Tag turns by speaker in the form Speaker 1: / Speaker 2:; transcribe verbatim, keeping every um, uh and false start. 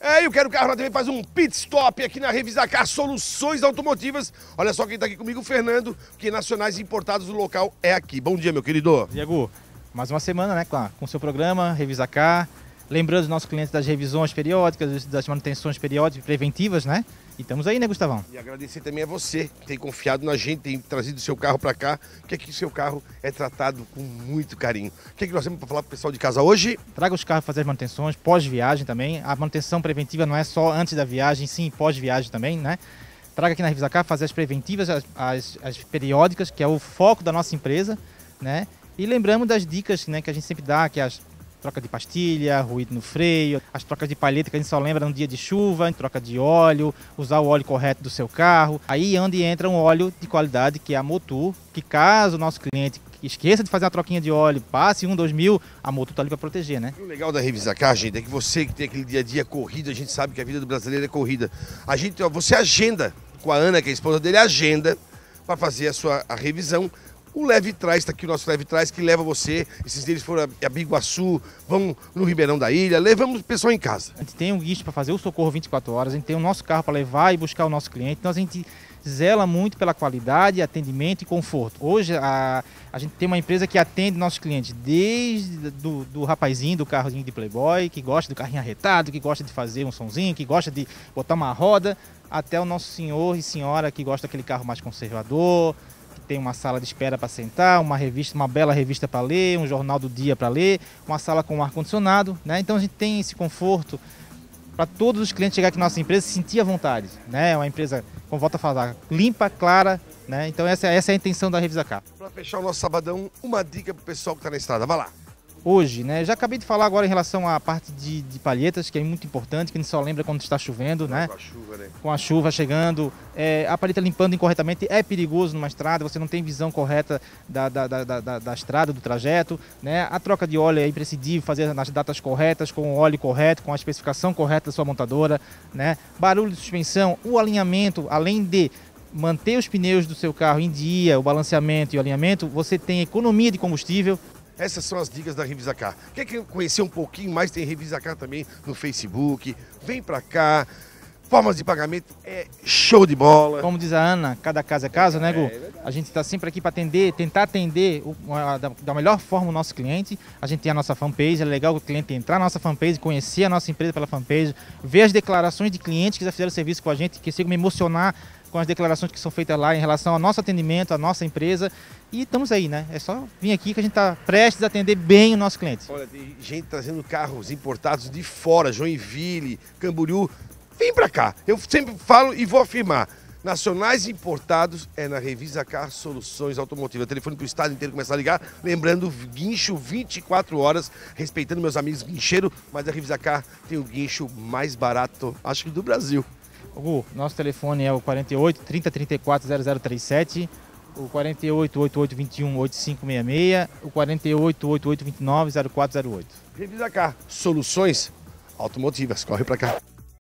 Speaker 1: É, e o Quero Carro na T V faz um pit stop aqui na Revisacar Soluções Automotivas. Olha só quem tá aqui comigo, o Fernando, que nacionais importados do local é aqui. Bom dia, meu querido.
Speaker 2: Diego, mais uma semana, né, com o seu programa Revisacar. Lembrando os nossos clientes das revisões periódicas, das manutenções periódicas preventivas, né? E estamos aí, né, Gustavão?
Speaker 1: E agradecer também a você que tem confiado na gente, tem trazido o seu carro para cá, que aqui o seu carro é tratado com muito carinho. O que, é que nós temos para falar para o pessoal de casa hoje?
Speaker 2: Traga os carros para fazer as manutenções, pós-viagem também. A manutenção preventiva não é só antes da viagem, sim, pós-viagem também, né? Traga aqui na Revisacar, fazer as preventivas, as, as, as periódicas, que é o foco da nossa empresa, né? E lembramos das dicas, né, que a gente sempre dá, que é as troca de pastilha, ruído no freio, as trocas de palheta que a gente só lembra no dia de chuva, troca de óleo, usar o óleo correto do seu carro. Aí é onde entra um óleo de qualidade que é a Motul, que caso o nosso cliente esqueça de fazer uma troquinha de óleo, passe um, dois mil, a Motul tá ali para proteger, né?
Speaker 1: O legal da Revisacar, gente, é que você que tem aquele dia a dia corrido, a gente sabe que a vida do brasileiro é corrida. A gente, ó, você agenda com a Ana, que é a esposa dele, agenda para fazer a sua a revisão. O Leve Trás, está aqui o nosso Leve Trás, que leva você. Esses deles foram a Biguaçu, vão no Ribeirão da Ilha, levamos o pessoal em casa.
Speaker 2: A gente tem um guicho para fazer o socorro vinte e quatro horas, a gente tem o nosso carro para levar e buscar o nosso cliente, então a gente zela muito pela qualidade, atendimento e conforto. Hoje a, a gente tem uma empresa que atende nossos clientes, desde do, do rapazinho do carrozinho de Playboy, que gosta do carrinho arretado, que gosta de fazer um sonzinho, que gosta de botar uma roda, até o nosso senhor e senhora que gosta daquele carro mais conservador, tem uma sala de espera para sentar, uma revista, uma bela revista para ler, um jornal do dia para ler, uma sala com ar-condicionado, né? Então a gente tem esse conforto para todos os clientes chegar aqui na nossa empresa e se sentir à vontade, né? É uma empresa, como volta a falar, limpa, clara, né? Então essa, essa é a intenção da Revisacar.
Speaker 1: Para fechar o nosso sabadão, uma dica para o pessoal que está na estrada, vai lá.
Speaker 2: Hoje, né? Já acabei de falar agora em relação à parte de, de palhetas, que é muito importante, que a gente só lembra quando está chovendo, né?
Speaker 1: Com a chuva, né?
Speaker 2: Com a chuva chegando, é, a palheta limpando incorretamente é perigoso numa estrada, você não tem visão correta da, da, da, da, da estrada, do trajeto, né? A troca de óleo é imprescindível, fazer nas datas corretas, com o óleo correto, com a especificação correta da sua montadora, né? Barulho de suspensão, o alinhamento, além de manter os pneus do seu carro em dia, o balanceamento e o alinhamento, você tem economia de combustível.
Speaker 1: Essas são as dicas da Revisacar. Quer conhecer um pouquinho mais? Tem Revisacar também no Facebook. Vem pra cá. Formas de pagamento é show de bola.
Speaker 2: Como diz a Ana, cada casa é casa, é, né, Gu? É a gente está sempre aqui para atender, tentar atender o, a, da, da melhor forma o nosso cliente. A gente tem a nossa fanpage, é legal o cliente entrar na nossa fanpage, conhecer a nossa empresa pela fanpage, ver as declarações de clientes que já fizeram serviço com a gente, que chegam a me emocionar com as declarações que são feitas lá em relação ao nosso atendimento, à nossa empresa. E estamos aí, né? É só vir aqui que a gente está prestes a atender bem o nosso cliente.
Speaker 1: Olha, tem gente trazendo carros importados de fora, Joinville, Camboriú. Vem pra cá. Eu sempre falo e vou afirmar. Nacionais importados é na Revisacar Soluções Automotivas. O telefone para o estado inteiro começar a ligar. Lembrando, guincho vinte e quatro horas, respeitando meus amigos guincheiros, mas a Revisacar tem o guincho mais barato, acho que do Brasil.
Speaker 2: Gu, nosso telefone é o quarenta e oito, trinta, trinta e quatro, zero zero trinta e sete, o quarenta e oito, oitenta e oito, vinte e um, oitenta e cinco sessenta e seis, o quarenta e oito, oitenta e oito, vinte e nove, zero quatro zero oito.
Speaker 1: Revisacar Soluções Automotivas. Corre pra cá.